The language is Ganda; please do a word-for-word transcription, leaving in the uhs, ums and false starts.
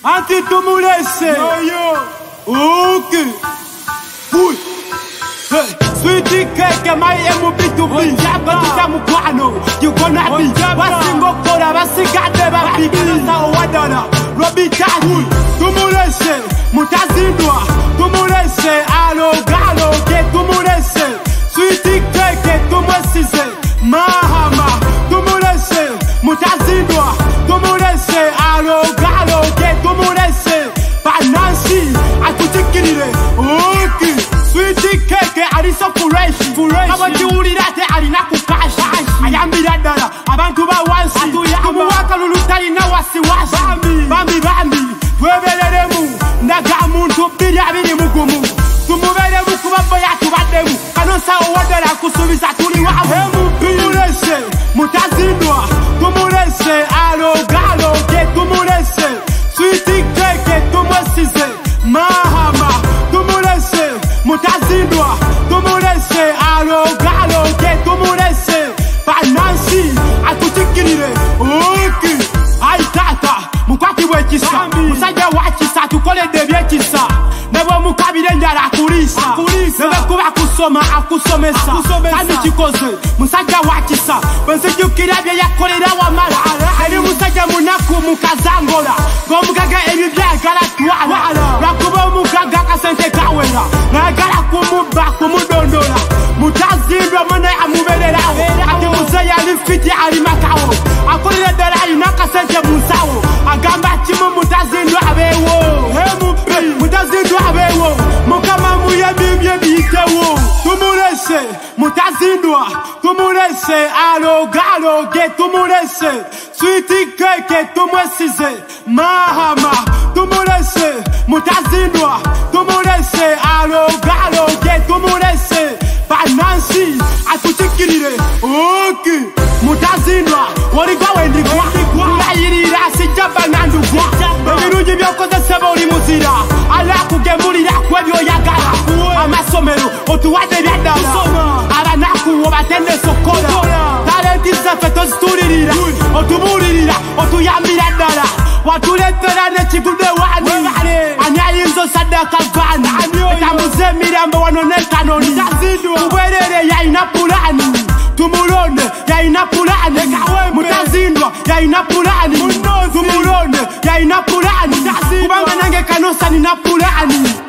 Anti tumulese. Ok. Oui. Hey. Sweetie cake mai emu bitu bi. Batita mukwano. You gonna be. Basingo kora basigade babigisa owadana. Robita. Tumulese. Mutazindwa. Tumulese. Alo galo ke tumulese. Sweetie cake tumwesize. Mahama. Tumulese. Mutazindwa. Tumulese. Alo galo ke tumulese. Banansi. Akutikirire. Okay. Sweetie cake arisa fureshi. Abati ulirate arina kukashi. Ayambira dala. Abantu ba wansi. Tumuwaka lulutali na wasiwasi. Bambi bambi. Twebelelemu. Ndaga muntu biri abiri mugumu. Tumubelemu kubabo yatubademu. Kanosa owadala kusubiza tuli wabu. Tumulese. Mutazindwa. Tumulese. Alo galo ke tumulese. Sweetie cake tumwesize. Mahama. Tumulese. Mutazindwa. Tumulese. Alo galo ke tumulese. Banansi. Akutikirire. Okay. Ai tata. Mukwati wekisa. Musajja wakisa. Tukole debye kisa. Nebo mukabire njara akulisa. Nebe kuba kusoma akusomesa. Kandi kikoze. Musajja wakisa. Bensijukira bye yakolera wamala. Eri musajja munaku mukazangola. Gomugaga ebi byagala twala. Lwakuba omugaga kasente kawera. Nagala kumuba kumudondola. Mutazindwa mwana amuberera. Ati muzeya alifiti alimakawo. Akolera dala ina kasente musawo. Agamba timu mutazindwa abewo. Mutazindwa abewo. Mukama muye bibye bitewo. Tumulese. Mutazindwa. Tumulese. Alo galo ge tumulese. Sweetie cake tumwesize. Mahama. Tumulese. Mutazindwa. Tumulese. Alo galo ge tumulese. Banansi. Akutikirire. Okay. Mutazindwa. Woriga wendigwa. Ndayirira sijaba nandugwa. Ebiruji byokozeseba oli muzira. Ala kugemulira kwebyo yagala. Amasomero otuwadde byaddala. Abanaku obatende sokola. Talenti zaffe tozituulirira. Otubulirira otuyambira ddala. Watuleetera n'ekigude wani. Ani ayinza osaddaka vaani. Etambuza emirambo wano n'enkanoni. Mubwerere yalina pulaani. Tumulonde yalina pulaani. Mutazindwa yalina pulaani. Tumulonde yalina pulaani. Kubanga nange Kanosa nina pulaani.